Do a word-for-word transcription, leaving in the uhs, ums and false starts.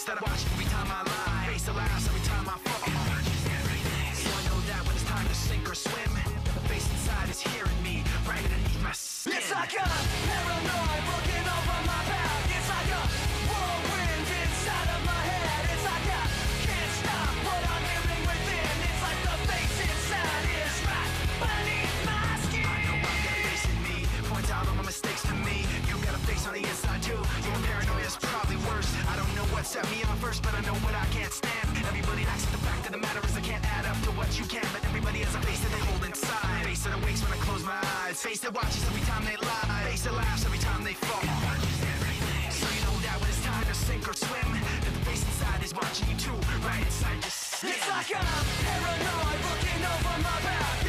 that I watch every time I lie. Face that laughs every time I fall. So I know that when it's time to sink or swim, the face inside is hearing me right underneath my skin. It's like a paranoid looking over my back. It's like a whirlwind inside of my head. It's like I can't stop what I'm hearing within. It's like the face inside is right beneath my skin. I know I've got a face in me, points out all my mistakes to me. You got a face on the inside too. Your paranoia's probably worse. I don't know what set me on first, but I know what I can't stand. Everybody acts, the fact of the matter is I can't add up to what you can. But everybody has a face that they hold inside. Face that awakes when I close my eyes. Face that watches every time they lie. Face that laughs every time they fall. So you know that when it's time to sink or swim, that the face inside is watching you too, right inside your skin. It's like I'm paranoid looking over my back.